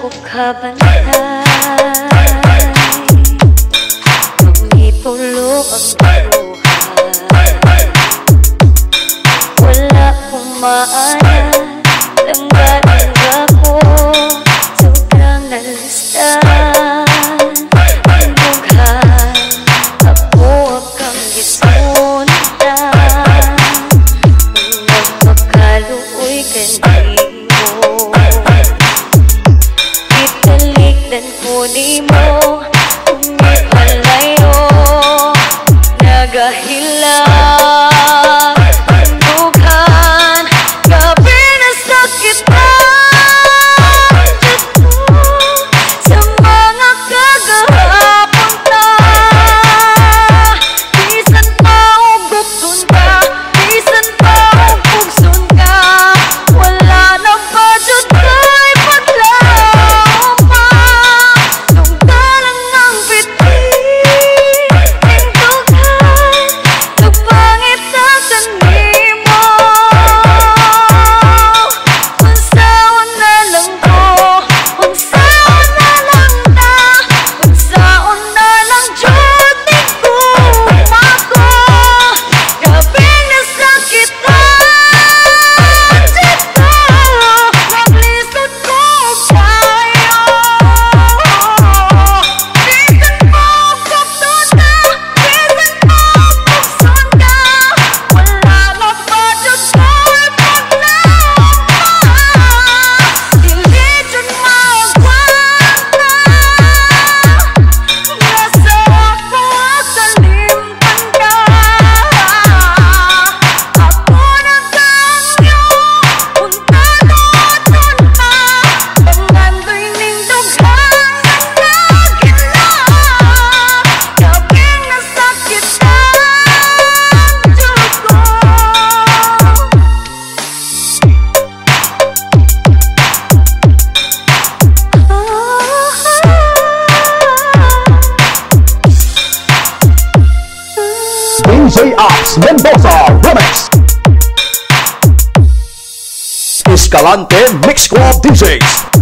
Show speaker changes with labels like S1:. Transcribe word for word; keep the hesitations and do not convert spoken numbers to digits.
S1: ko kabantay, pangitulo ang buhay. Wala kong maana, langga-langga ko, sobrang nalastan. Ang bughan, ako akang gisundan. Nung magpakaluoy kanimo, italikdan ko ni mo, umipalayo, nagahilang. Ang bughan, gabi na sakit na dito sa mga kagahapon na. Bisan pa ugugtun ka, bisan pa ugugsun ka, wala na ba dyan kay paglaw pa. Nung dalang ang bitin, ang dughan, nagpangit na kanimo. Unsaon na lang ko, unsaon na lang na, unsaon na lang dyan ni guma ko. Gabi na sakitan dito, naglisod ko kayo. Bisan mo ugugtun ka, bisan mo ugugsun ka, wala na ba dyan kay paglaw pa. Dili dyan magwanta, nasa ako kalimpan ka. Ako na kangyo, unta-luton pa, pangandoy ning dughan nga nagila. Gabi na sakitan jud ko.
S2: Visaya Mendoza Remix. Escalante Mix Club D Js.